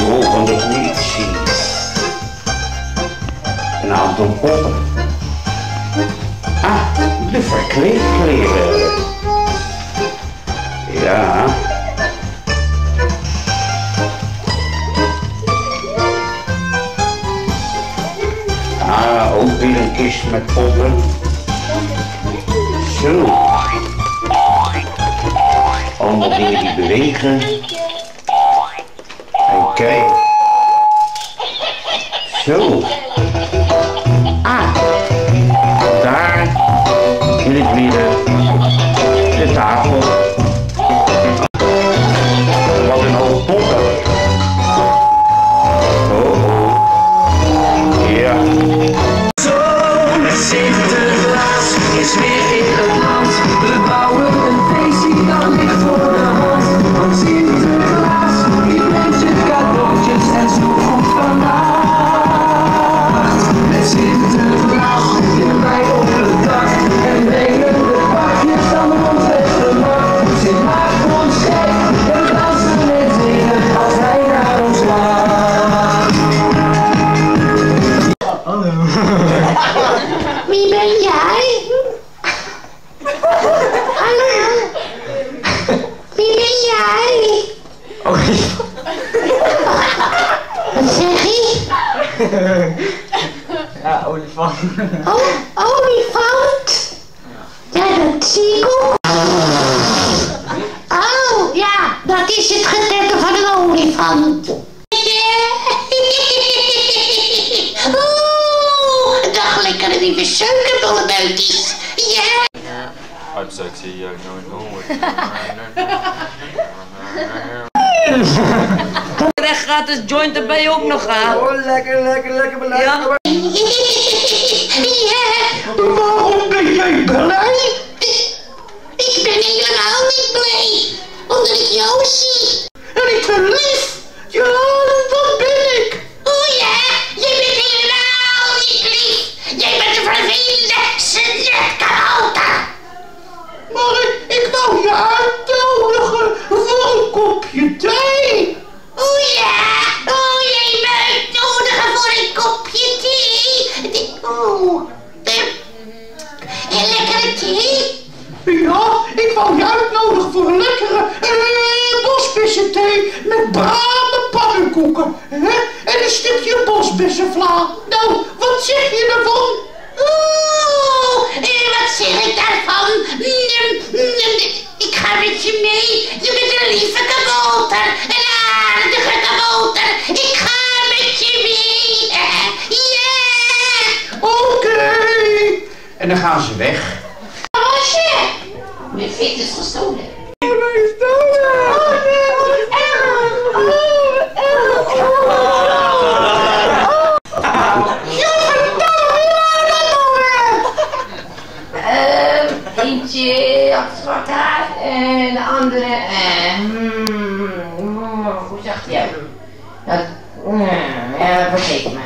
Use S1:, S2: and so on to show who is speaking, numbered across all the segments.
S1: bureau van de politie. Een aantal poppen. Ah, de verkleedkleren. Ja. Ah, ook weer een kist met poppen. Zo. Allemaal dingen die bewegen. En kijk. Zo. Ah. Daar. In het midden. De tafel. Wat een hoop poppen. Oh. Ja.
S2: Sinterklaas is weer in het land. We bouwen een feestje, dan ligt voor de hand. Want Sinterklaas, die brengt je cadeautjes en snoepgoed vannacht. Met Sinterklaas zitten wij op het dak en brengen de pakjes dan rond het gemak. Sint maakt ons gek en dansen en zingen als hij naar ons lacht. Hallo.
S3: Wie ben jij? Hallo? Wie ben jij?
S2: Oh,
S3: Wat zeg je?
S2: ja, olifant.
S3: Oh, olifant? Ja, dat zie ik ook. Oh, ja, dat is het gedeelte van een olifant. Oeh, dag lekkere lieve suikerbollenbuikjes. Ja.
S4: I'm sexy, I know
S5: Krijg gratis joint erbij ook nog aan.
S2: Oh, lekker, lekker, lekker belangrijk.
S5: Ja.
S3: Ja, waarom ben jij blij? Ik ben helemaal niet blij, omdat ik jou zie. En ik ben lief. Ja, wat ben ik? Oh ja, jij bent helemaal niet lief. Jij bent een vervelende snetkabouter. Maar ik wou je uitnodigen voor een kopje thee. Oh ja, jij me uitnodigen voor een kopje thee. Oeh, een lekkere thee? Ja, ik wou je uitnodigen voor een lekkere bosbessenthee met brave pannenkoeken. En een stukje bosbessenvla. Nou, wat zeg je daarvan? Oeh, wat zeg ik daarvan? Ik ga met je mee. Je bent een lieve kabouter. Een aardige kabouter. Ik ga met je mee. Ja.
S1: Oké. En dan gaan ze weg.
S3: Roosje, mijn fiets is gestolen. Eentje had zwart haar en de andere, hoe zag die uit? Dat, ja, vergeet me.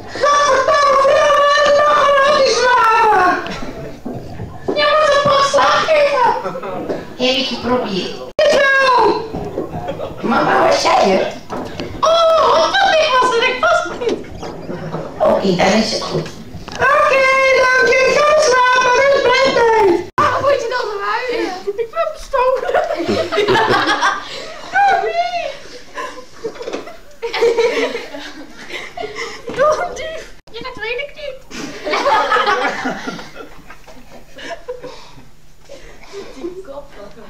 S3: Ja, maar dat mag slag geven. Heb ik geprobeerd. Mama, waar zei je? Oh, dat was het, ik was het niet. Oké, dan is het goed. Oké, dank je. Ik ga slapen, het is bedtijd. Waarom moet je dan zo huilen? Ik ben bestolen. Door een dief. Ja, dat weet ik niet. Die kop.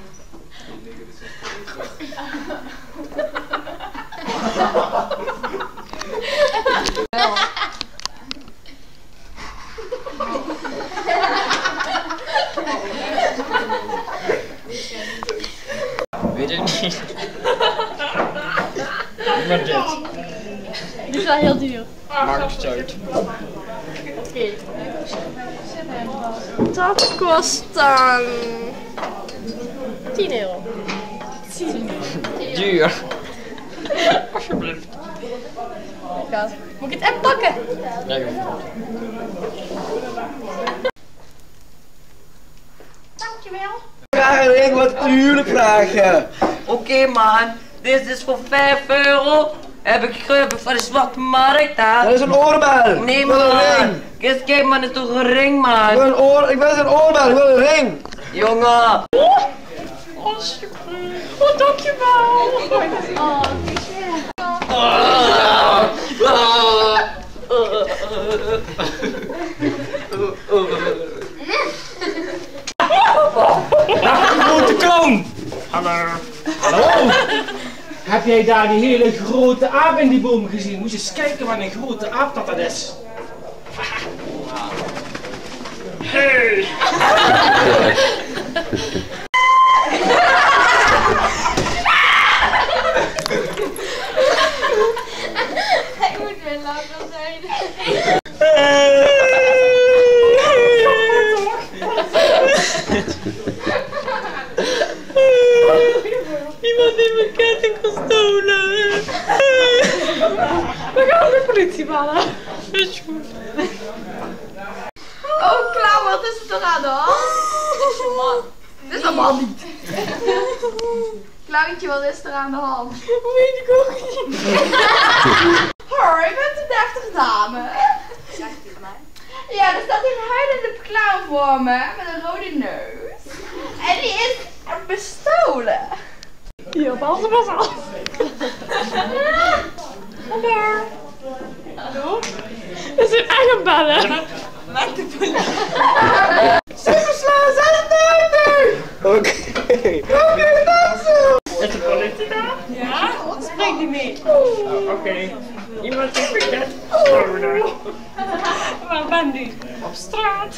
S4: Weet ik niet. Maar dit.
S6: Die is wel heel duur.
S4: Maakt het uit.
S6: Oké. Dat kost dan 10 euro. 10 euro.
S4: Duur. Alsjeblieft.
S6: Ja. Moet ik het app pakken?
S4: Ja, joh.
S6: Dankjewel.
S2: Vragen, ik wat tuurlijk vragen.
S5: Oké man, dit is voor 5 euro Heb ik van de zwarte markt, hè?
S2: Dat is een oorbel.
S5: Nee,
S2: Ik wil een
S5: man.
S2: ring.
S5: Kijk, man, dat is toch een ring, man?
S2: Ik wil een oorbel, ik wil een ring.
S5: Jongen.
S6: Oh, dankjewel.
S7: Grote kloon! Hallo! Heb jij daar die hele grote aap in die boom gezien? Moet je eens kijken wat een grote aap dat is. Hey!
S6: Hij moet weer lachen zijn.
S5: Iemand heeft mijn ketting gestolen.
S6: We gaan de politie bellen.
S5: Is goed.
S6: Oh, Klauw, wat is er toch aan de hand? Dit is allemaal niet. Klauwtje, wat is er aan de hand? Weet ik ook niet. Hoi, je bent een deftige dame. Zeg het tegen mij. Ja, er staat een huilende klauw voor me met een rode neus. En die is bestolen. Ja, pas er maar af. Hallo. Hallo? We zijn echt aan bellen. Met de politie. Superslaan 36!
S2: Oké, dat zo.
S7: Is de politie daar?
S6: Ja? Spreek die mee.
S7: Oké. Iemand heeft een ket gestolen.
S6: Waar ben je? Op straat.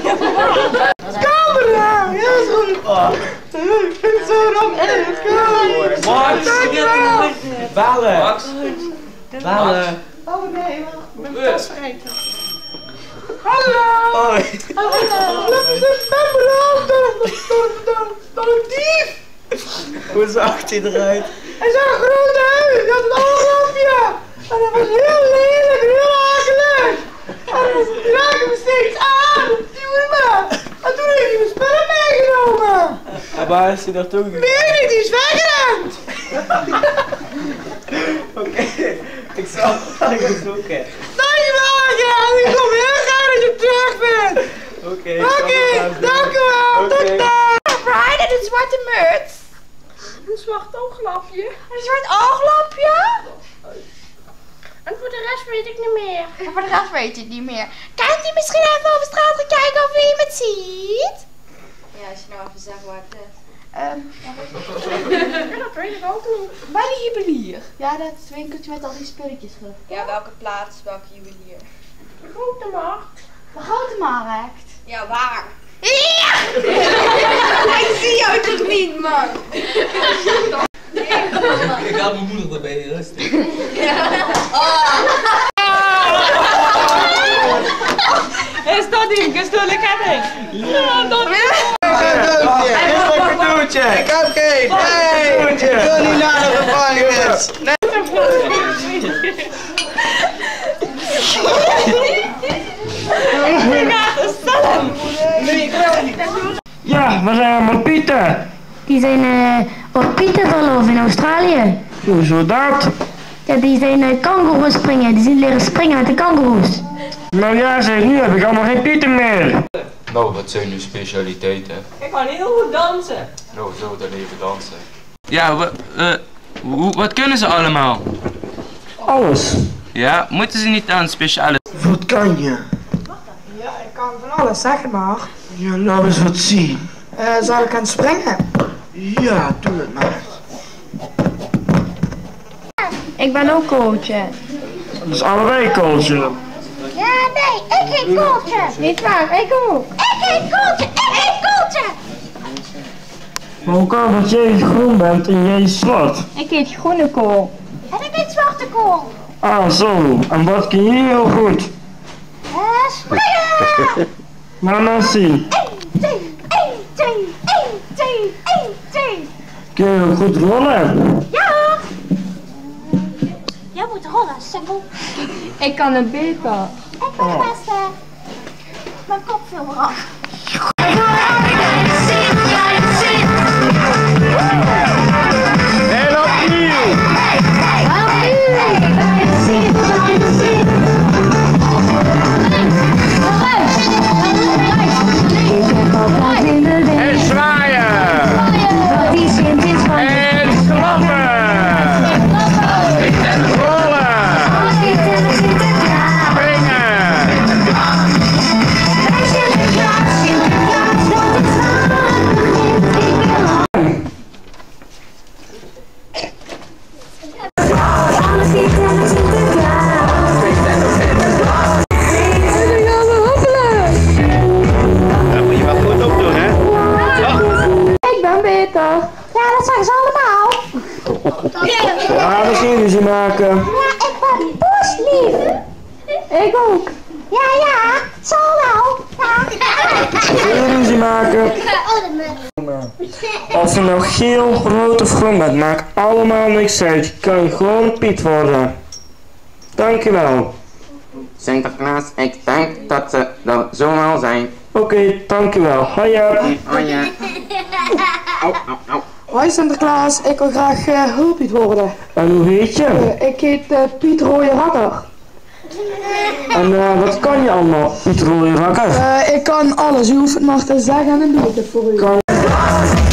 S2: Camera, ja, zo. Ik vind het zo romantisch.
S7: Max! Bellen! Max! Bellen!
S2: Oh nee, wacht.
S6: Ik ben tas vergeten.
S2: Hallo.
S7: Hoi!
S2: Hallo. Dat is een camera. Dat een dief.
S7: Hoe zag hij eruit?
S2: Hij zag een grote huis. Hij had een ooglampje. En dat was heel lelijk en heel akelig. En die raakte me steeds aan. Dat duwde me. En toen heeft hij mijn spullen meegenomen.
S7: En waar is hij naartoe gegaan?
S2: Weet niet, die is weggerend.
S7: Oké, ik zal het zoeken.
S2: Dankjewel, Jan. Ik geloof heel graag dat je terug bent.
S7: Oké,
S2: Dank u wel. Tot dan.
S6: Brian en een zwarte muts. Een zwart ooglapje. Een zwart ooglapje? En voor de rest weet ik niet meer. En voor de rest weet ik niet meer. Kan je misschien even over straat gaan kijken of je iemand ziet?
S8: Ja, als je nou even zegt waar het is.
S6: Dat weet ik ook niet. Bij de juwelier.
S8: Ja, dat winkeltje met al die spulletjes. Ja, welke plaats, welke juwelier?
S6: De grote markt.
S8: De grote markt. Ja, waar?
S6: Ja!
S8: Ik zie jou toch niet, man?
S7: Ik haal mijn moeder erbij, rustig.
S5: Is dat die gestolen ketting? Ja, dat is
S2: Een cadeautje. Ik heb geen. Nee. Ik wil niet naar de gevangenis.
S7: Ja, we zijn allemaal Pieten.
S9: Die zijn op Pieterverlof in Australië.
S7: Hoezo dat?
S9: Ja, die zijn kangoeroes springen. Die zijn leren springen met de kangoeroes.
S7: Nou ja, zeg, nu heb ik allemaal geen Pieten meer.
S10: Nou, wat zijn uw specialiteiten?
S5: Ik kan heel goed dansen.
S10: Nou, zo dan even dansen.
S11: Ja, wat kunnen ze allemaal?
S7: Alles.
S11: Ja, moeten ze niet aan speciale...
S2: Wat kan je?
S12: Ja, ik kan van alles, zeg maar.
S2: Ja, laat eens wat zien.
S12: Zal ik gaan springen?
S2: Ja, doe het maar.
S9: Ik ben ook coach.
S7: Dus allebei coachen.
S6: Ja, nee, ik heet Kooltje.
S9: Niet waar, ik ook.
S6: Ik heet Kooltje, ik heet Kooltje.
S7: Maar hoe kan dat jij groen bent en jij zwart?
S9: Ik heet groene kool.
S6: En ik heet Zwarte Kool.
S7: Ah, zo. En wat kun je heel goed?
S6: Springen!
S7: Maar dan zien.
S6: 1, 2, 1, 2, 1, 2, 1, 2.
S7: Kun je ook goed rollen?
S6: Ja! Jij moet rollen, Sekkel.
S9: Ik kan het beter.
S6: Ik ben de beste. Mijn kop viel eraf.
S2: En opnieuw.
S6: Opnieuw!
S7: Ja, we zien ruzie maken.
S9: Ja, ik ben boslief. Ik ook. Ja, zal wel.
S7: We zien ruzie maken. Of je nou geel, rood of groen bent, maakt allemaal niks uit. Je kan gewoon Piet worden. Dankjewel.
S13: Sinterklaas, ik denk dat ze er zo wel zijn.
S7: Oké, dankjewel. Hoi.
S13: Hoi.
S12: Hoi Sinterklaas, ik wil graag hulppiet worden.
S7: En hoe heet je?
S12: Ik heet Piet Rooie Rakker.
S7: En wat kan je allemaal, Piet Rooie Rakker?
S12: Ik kan alles, u hoeft het maar te zeggen en dan doe ik het voor u.